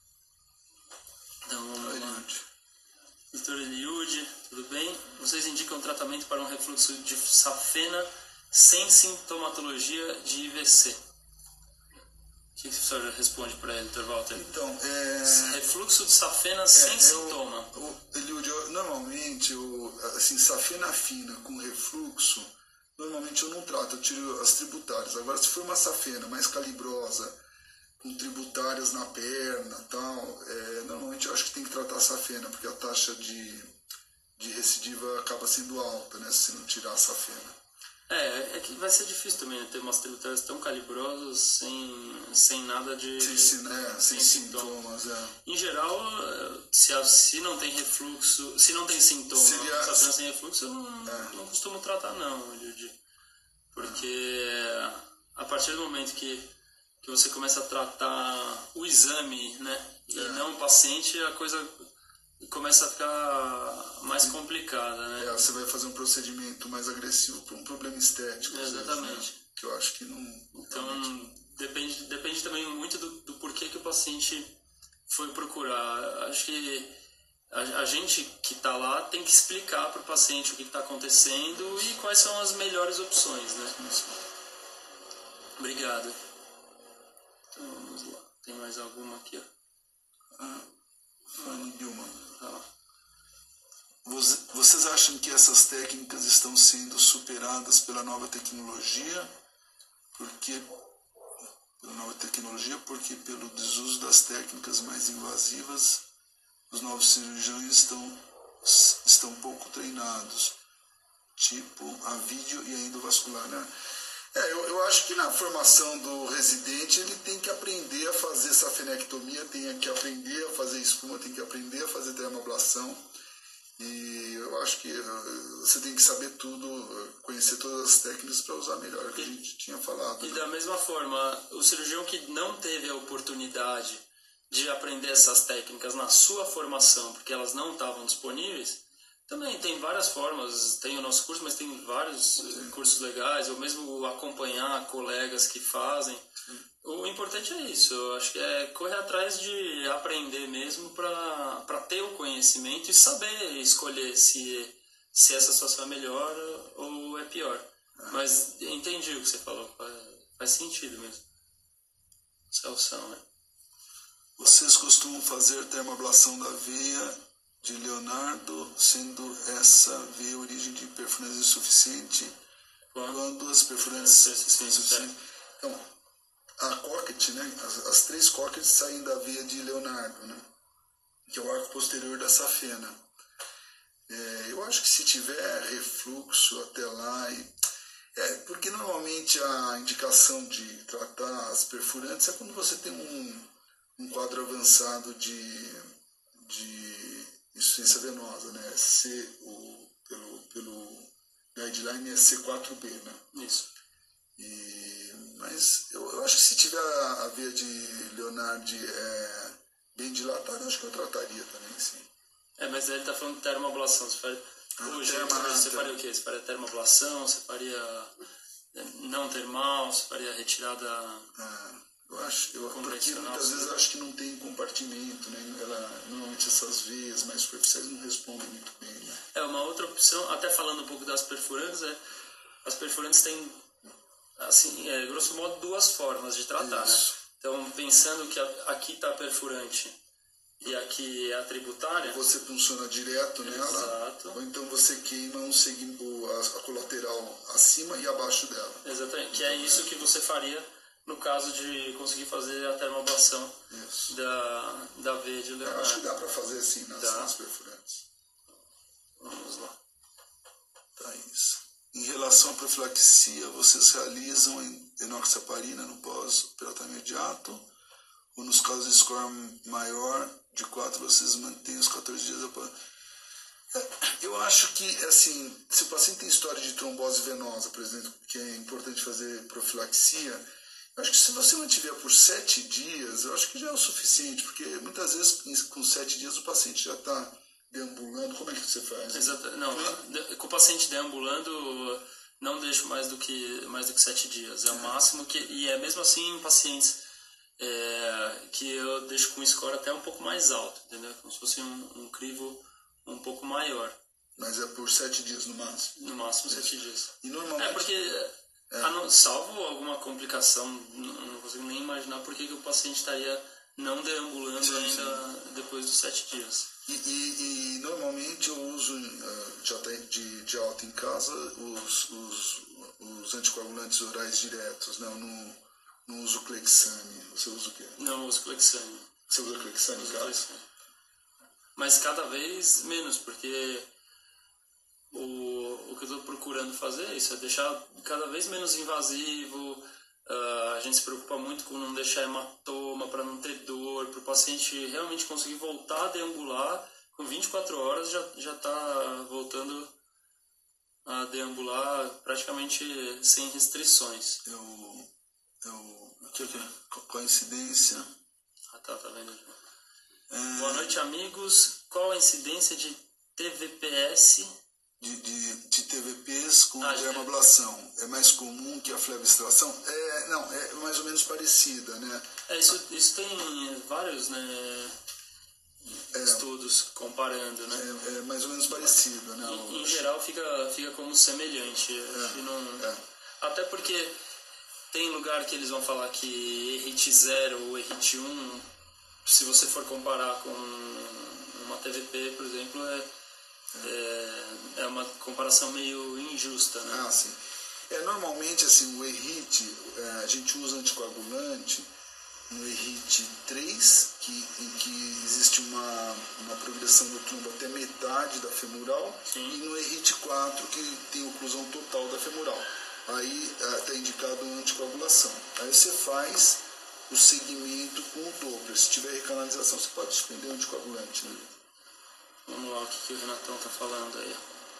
Speaker 2: Então vamos lá. doutor Eliud, tudo bem? Vocês indicam tratamento para um refluxo de safena sem sintomatologia de I V C. O que o senhor responde para ele, doutor Walter?
Speaker 1: Então, é...
Speaker 2: refluxo de safena é, sem é sintoma.
Speaker 1: O, o, Eliud, eu, normalmente, eu, assim, safena fina com refluxo, normalmente eu não trato, eu tiro as tributárias. Agora, se for uma safena mais calibrosa, com tributárias na perna e tal, é, normalmente eu acho que tem que tratar a safena, porque a taxa de, de recidiva acaba sendo alta, né, se não tirar a safena.
Speaker 2: É, é que vai ser difícil também, né, ter umas tributárias tão calibrosas sem, sem nada de...
Speaker 1: Sem, sem, né, sem, sem sintomas, sintomas, é.
Speaker 2: Em geral, se, se não tem refluxo, se não tem sintoma, Seria... safena sem refluxo, eu não, é. não costumo tratar não, Judy. Porque a partir do momento que que você começa a tratar o exame, né, e é. não o paciente, a coisa começa a ficar mais complicada, né?
Speaker 1: É, você vai fazer um procedimento mais agressivo para um problema estético.
Speaker 2: É, exatamente.
Speaker 1: Vezes, né? Que eu acho que não...
Speaker 2: Então, realmente... depende, depende também muito do, do porquê que o paciente foi procurar. Acho que a, a gente que está lá tem que explicar para o paciente o que está acontecendo e quais são as melhores opções, né? Isso. Obrigado. Então vamos lá. Tem mais alguma aqui, ó?
Speaker 1: Ah, Fanny Dilma.
Speaker 2: Ah.
Speaker 1: Vocês acham que essas técnicas estão sendo superadas pela nova tecnologia? Porque pela nova tecnologia, porque pelo desuso das técnicas mais invasivas, os novos cirurgiões estão estão pouco treinados, tipo a vídeo e a endovascular, né? É, eu, eu acho que na formação do residente ele tem que aprender a fazer safenectomia, tem que aprender a fazer espuma, tem que aprender a fazer termoablação. E eu acho que você tem que saber tudo, conhecer todas as técnicas para usar melhor, que a gente tinha falado.
Speaker 2: E
Speaker 1: né?
Speaker 2: da mesma forma, o cirurgião que não teve a oportunidade de aprender essas técnicas na sua formação, porque elas não estavam disponíveis, também tem várias formas, tem o nosso curso, mas tem vários Sim. cursos legais, ou mesmo acompanhar colegas que fazem. Sim. O importante é isso, eu acho que é correr atrás de aprender mesmo para ter o conhecimento e saber escolher se, se essa situação é melhor ou é pior. É. Mas entendi o que você falou, faz, faz sentido mesmo. Essa é a opção, né?
Speaker 1: Vocês costumam fazer termoablação da veia de Leonardo, sendo essa veia origem de perfurância insuficiente,
Speaker 2: quando,
Speaker 1: quando as perfurâncias é, são insuficientes. Então, a cocket, né, as, as três cockets saem da veia de Leonardo, né, que é o arco posterior da safena. É, eu acho que se tiver refluxo até lá, e, é, porque normalmente a indicação de tratar as perfurantes é quando você tem um, um quadro avançado de, de insuficiência venosa, né, C, o, pelo, pelo guideline é C quatro B, né?
Speaker 2: Isso.
Speaker 1: E, mas eu, eu acho que se tiver a veia de Leonardo é, bem dilatada, eu acho que eu trataria também, sim.
Speaker 2: É, mas ele está falando de termoablação. Você faria, ah, hoje, terma, você faria o quê? Você faria termoablação? Você faria não termal? Você faria retirada...
Speaker 1: Ah, eu acho, eu, porque muitas vezes eu acho que não tem compartimento, né? Ela, normalmente essas veias mais superficiais não respondem muito bem, né?
Speaker 2: É, uma outra opção, até falando um pouco das perfurantes, é, as perfurantes têm, assim, é, grosso modo, duas formas de tratar, Isso. né? Então, pensando que aqui está a perfurante e aqui é a tributária...
Speaker 1: Você funciona direto nela,
Speaker 2: Exato.
Speaker 1: Ou então você queima um segmento, a, a colateral acima e abaixo dela.
Speaker 2: Exatamente, que é isso que você faria no caso de conseguir fazer a termoablação da, da veia de Leonardo.
Speaker 1: Eu acho que dá para fazer assim nas, nas perfurantes.
Speaker 2: Vamos lá.
Speaker 1: Tá isso. Em relação à profilaxia, vocês realizam em enoxaparina no pós-operatório imediato, ou nos casos de score maior de quatro, vocês mantêm os quatorze dias após. Eu acho que, assim, se o paciente tem história de trombose venosa, por exemplo, que é importante fazer profilaxia, eu acho que se você mantiver por sete dias, eu acho que já é o suficiente, porque muitas vezes com sete dias o paciente já está deambulando. Como é que você faz?
Speaker 2: Exato. Não, é? Com o paciente deambulando, não deixo mais do que, mais do que sete dias. É o é. máximo que... E é mesmo assim em pacientes é, que eu deixo com score até um pouco mais alto, entendeu? Como se fosse um, um crivo um pouco maior.
Speaker 1: Mas é por sete dias no máximo?
Speaker 2: No máximo sete dias.
Speaker 1: E normalmente...
Speaker 2: É porque, é. Não, salvo alguma complicação, não, não consigo nem imaginar por que, que o paciente estaria não deambulando sim, ainda sim. depois dos sete dias.
Speaker 1: E, e, e normalmente eu uso uh, de, de alta em casa os, os, os anticoagulantes orais diretos, não, não, não uso Clexane. Você usa o quê?
Speaker 2: Não, eu uso Clexane.
Speaker 1: Você usa Clexane,
Speaker 2: uso Clexane. Mas cada vez menos, porque o, o que eu estou procurando fazer é isso, é deixar cada vez menos invasivo. Uh, a gente se preocupa muito com não deixar hematoma, para não ter dor, para o paciente realmente conseguir voltar a deambular. Com vinte e quatro horas já já está voltando a deambular praticamente sem restrições.
Speaker 1: Eu, eu, aqui, aqui, coincidência.
Speaker 2: Ah, tá, tá vendo? É... Boa noite, amigos. Qual a incidência de T V P S?
Speaker 1: De, de, de T V Ps com ah, dermablação. É mais comum que a fleboextração? É, não, é mais ou menos parecida, né?
Speaker 2: É, isso, isso tem vários, né, é, estudos comparando, né?
Speaker 1: É, é mais ou menos parecida, né?
Speaker 2: Em, em geral fica, fica como semelhante.
Speaker 1: É,
Speaker 2: não...
Speaker 1: é.
Speaker 2: Até porque tem lugar que eles vão falar que E R I T zero ou E R I T um, se você for comparar com uma T V P, por exemplo, é É, é uma comparação meio injusta, né?
Speaker 1: Ah, sim. É, normalmente, assim, o E R I T, é, a gente usa anticoagulante no E R I T três, que, em que existe uma, uma progressão do trombo até metade da femoral, sim. E no E R I T quatro, que tem oclusão total da femoral. Aí está indicado a anticoagulação. Aí você faz o segmento com o Doppler. Se tiver recanalização, você pode suspender o anticoagulante, né?
Speaker 2: Vamos lá, o que, que o Renatão está falando aí.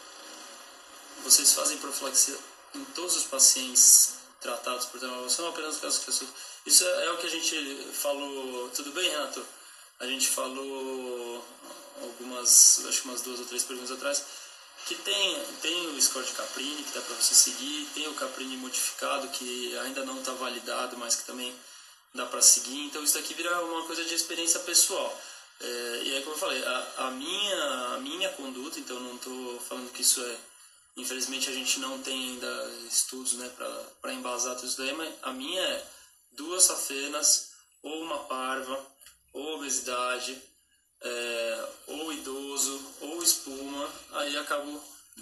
Speaker 2: Vocês fazem profilaxia em todos os pacientes tratados por dermablação ou apenas nos casos que... Isso é, é o que a gente falou... Tudo bem, Renato? A gente falou algumas, acho que umas duas ou três perguntas atrás, que tem, tem o score de Caprini, que dá para você seguir, tem o Caprini modificado, que ainda não está validado, mas que também dá para seguir. Então isso daqui vira uma coisa de experiência pessoal. É, e é como eu falei, a, a, minha, a minha conduta, então não estou falando que isso é, infelizmente a gente não tem ainda estudos, né, para embasar tudo isso daí, mas a minha é duas safenas, ou uma parva, ou obesidade, é, ou idoso, ou espuma, aí acabo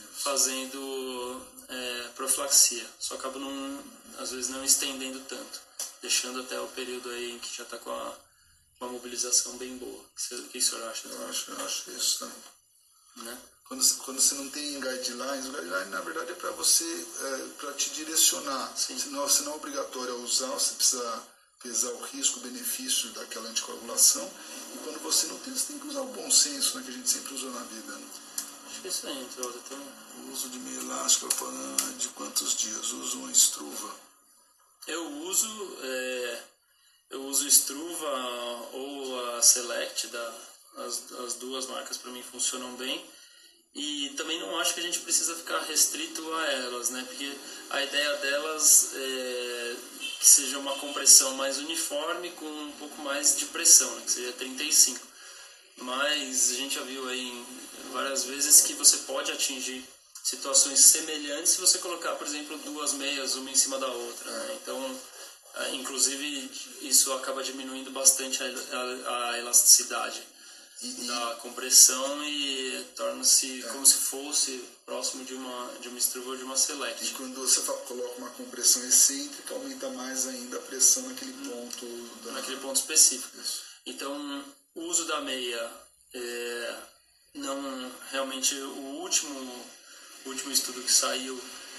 Speaker 2: fazendo é, profilaxia, só acabo não, às vezes não estendendo tanto, deixando até o período aí em que já está com a uma mobilização bem boa. O que o senhor acha?
Speaker 1: Eu acho, eu acho isso também.
Speaker 2: Né?
Speaker 1: Quando, quando você não tem guidelines, o guideline na verdade é para você, é, para te direcionar. Se não, se não é obrigatório a usar, você precisa pesar o risco, o benefício daquela anticoagulação. E quando você não tem, você tem que usar o bom senso, né, que a gente sempre usou na vida. Né?
Speaker 2: Acho que isso aí entrou. Então...
Speaker 1: O uso de meia elástica, de quantos dias? Uso uma estruva?
Speaker 2: Eu uso... É... Eu uso Struva ou a Select, da, as, as duas marcas para mim funcionam bem. E também não acho que a gente precisa ficar restrito a elas, né? Porque a ideia delas é que seja uma compressão mais uniforme com um pouco mais de pressão, né? Que seria trinta e cinco. Mas a gente já viu aí várias vezes que você pode atingir situações semelhantes se você colocar, por exemplo, duas meias, uma em cima da outra, né? Então... Inclusive, isso acaba diminuindo bastante a, a, a elasticidade e, da compressão e torna-se é. como se fosse próximo de uma, de uma Struva ou de uma Select.
Speaker 1: E quando você coloca uma compressão excêntrica, aumenta mais ainda a pressão naquele ponto. Da...
Speaker 2: Naquele ponto específico. Isso. Então, o uso da meia, é, não, realmente, o último, o último estudo que saiu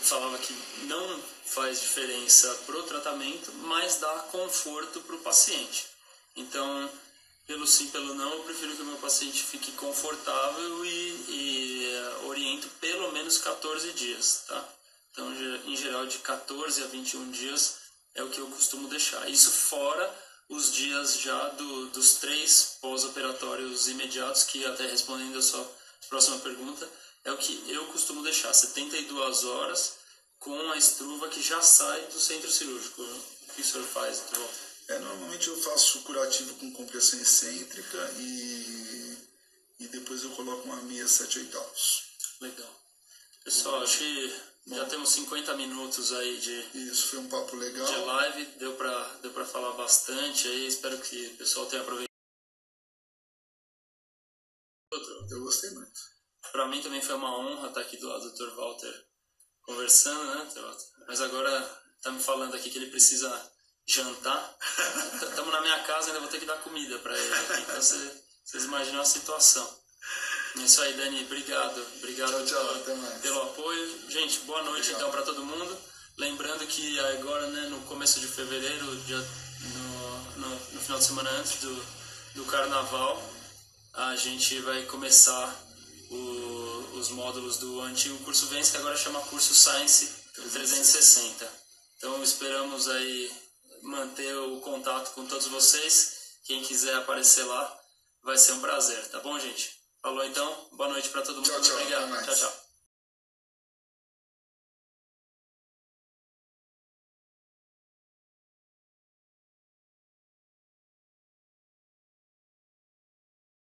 Speaker 2: falava que não faz diferença para o tratamento, mas dá conforto para o paciente. Então, pelo sim, pelo não, eu prefiro que o meu paciente fique confortável e, e oriento pelo menos quatorze dias, tá? Então, em geral, de quatorze a vinte e um dias é o que eu costumo deixar. Isso fora os dias já do, dos três pós-operatórios imediatos, que até respondendo a sua próxima pergunta, é o que eu costumo deixar, setenta e duas horas com a estruva que já sai do centro cirúrgico. O que o senhor faz, doutor Walter?
Speaker 1: É, normalmente eu faço curativo com compressão excêntrica e, e depois eu coloco uma meia sete oitavos.
Speaker 2: Legal. Pessoal, acho que Bom, já temos cinquenta minutos aí de,
Speaker 1: isso foi um papo legal.
Speaker 2: de live, deu para deu para falar bastante aí, espero que o pessoal tenha aproveitado.
Speaker 1: Eu gostei muito.
Speaker 2: Para mim também foi uma honra estar aqui do lado do doutor Walter conversando, né, doutor Walter? Mas agora tá me falando aqui que ele precisa jantar. Estamos na minha casa, ainda vou ter que dar comida para ele aqui, então vocês imaginam a situação. É isso aí, Dani, obrigado. Obrigado
Speaker 1: tchau, tchau, até mais.
Speaker 2: Pelo apoio. Gente, boa noite obrigado. Então para todo mundo. Lembrando que agora, né, no começo de fevereiro, dia, no, no, no final de semana antes do, do carnaval, a gente vai começar o, os módulos do antigo curso Vence, que agora chama curso Science trezentos e sessenta. Então esperamos aí manter o contato com todos vocês. Quem quiser aparecer lá, vai ser um prazer, tá bom, gente? Falou então, boa noite para todo mundo.
Speaker 1: Tchau, tchau,
Speaker 2: obrigado. Tchau, tchau.